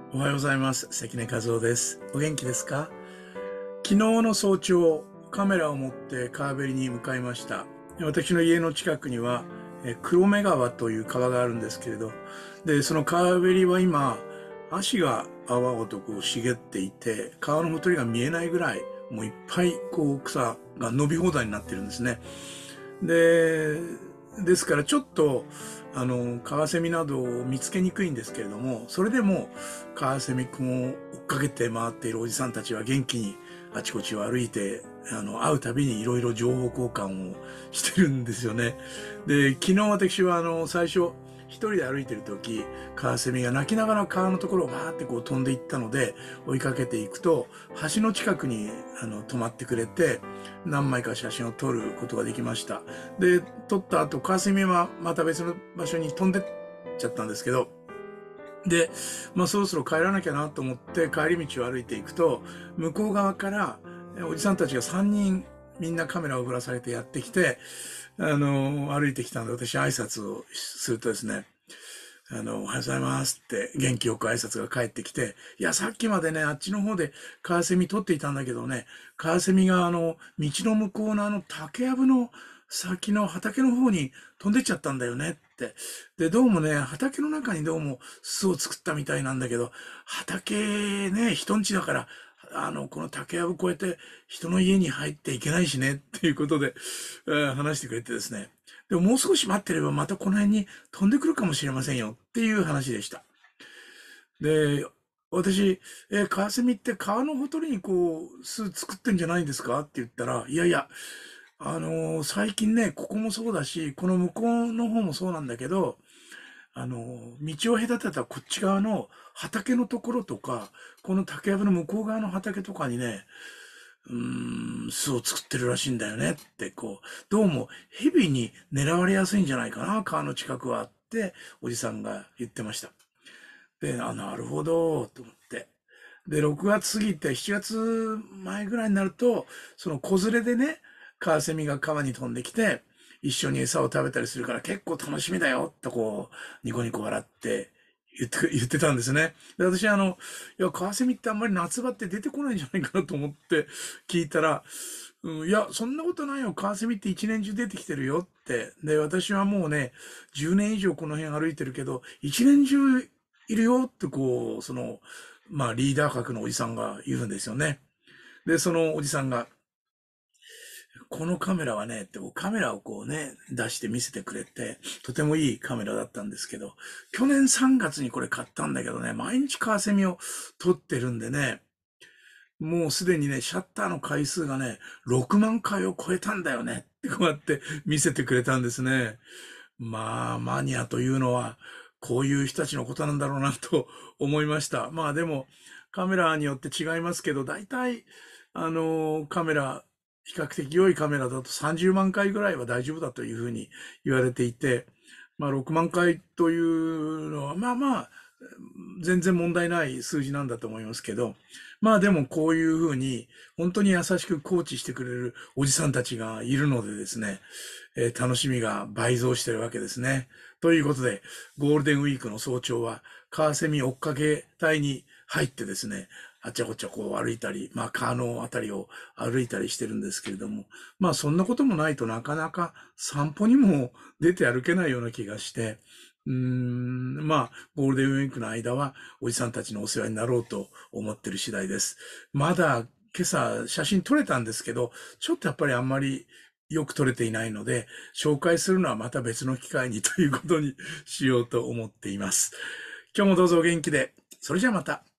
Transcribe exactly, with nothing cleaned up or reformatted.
おはようございます。関根和夫です。お元気ですか？昨日の早朝、カメラを持って川べりに向かいました。私の家の近くには、え黒目川という川があるんですけれど、で、その川べりは今、足が泡ごとこう茂っていて、川のほとりが見えないぐらい、もういっぱいこう草が伸び放題になってるんですね。で、ですからちょっと、あの、カワセミなどを見つけにくいんですけれども、それでもカワセミ君を追っかけて回っているおじさんたちは元気にあちこちを歩いて、あの、会うたびにいろいろ情報交換をしてるんですよね。で、昨日私はあの、最初、一人で歩いてる時、カワセミが泣きながら川のところをバーってこう飛んでいったので、追いかけていくと、橋の近くにあの止まってくれて、何枚か写真を撮ることができました。で、撮った後、カワセミはまた別の場所に飛んでっちゃったんですけど、で、まあそろそろ帰らなきゃなと思って帰り道を歩いていくと、向こう側からおじさんたちがさんにんみんなカメラをぶらされてやってきて、あの、歩いてきたので私挨拶をするとですね、あの、おはようございますって元気よく挨拶が返ってきて、いや、さっきまでね、あっちの方でカワセミ撮っていたんだけどね、カワセミがあの、道の向こうのあの竹やぶの先の畑の方に飛んでっちゃったんだよねって。で、どうもね、畑の中にどうも巣を作ったみたいなんだけど、畑ね、人ん家だから、あの、この竹やぶ越えて人の家に入っていけないしねっていうことで、えー話してくれてですね。でももう少し待ってればまたこの辺に飛んでくるかもしれませんよっていう話でした。で、私、え、カワセミって川のほとりにこう、巣作ってんじゃないんですかって言ったら、いやいや、あのー最近ね、ここもそうだし、この向こうの方もそうなんだけど、あのー道を隔てたこっち側の畑のところとか、この竹やぶの向こう側の畑とかにね、うーん、巣を作ってるらしいんだよねって、こう、どうも蛇に狙われやすいんじゃないかな、川の近くはって、おじさんが言ってました。で、あ、なるほど、と思って。で、ろくがつ過ぎてしちがつまえぐらいになると、その子連れでね、カワセミが川に飛んできて、一緒に餌を食べたりするから結構楽しみだよ、とこう、ニコニコ笑って言って、言ってたんですね。で、私はあの、いや、カワセミってあんまり夏場って出てこないんじゃないかなと思って聞いたら、うん、いや、そんなことないよ。カワセミって一年中出てきてるよって。で、私はもうね、じゅうねん以上この辺歩いてるけど、一年中いるよってこう、その、まあリーダー格のおじさんが言うんですよね。で、そのおじさんが、このカメラはね、ってこうカメラをこうね、出して見せてくれて、とてもいいカメラだったんですけど、去年さんがつにこれ買ったんだけどね、毎日カワセミを撮ってるんでね、もうすでにね、シャッターの回数がね、ろくまん回を超えたんだよねってこうやって見せてくれたんですね。まあ、マニアというのは、こういう人たちのことなんだろうなと思いました。まあでも、カメラによって違いますけど、大体、あの、カメラ、比較的良いカメラだとさんじゅうまん回ぐらいは大丈夫だというふうに言われていて、まあろくまん回というのは、まあまあ、全然問題ない数字なんだと思いますけど、まあでもこういうふうに、本当に優しくコーチしてくれるおじさんたちがいるのでですね、えー楽しみが倍増してるわけですね。ということで、ゴールデンウィークの早朝は、カワセミ追っかけ隊に入ってですね、あっちゃこっちゃこう歩いたり、まあ川のあたりを歩いたりしてるんですけれども、まあそんなこともないとなかなか散歩にも出て歩けないような気がして、うーん、まあ、ゴールデンウィークの間は、おじさんたちのお世話になろうと思ってる次第です。まだ、今朝、写真撮れたんですけど、ちょっとやっぱりあんまりよく撮れていないので、紹介するのはまた別の機会にということにしようと思っています。今日もどうぞお元気で。それじゃあまた。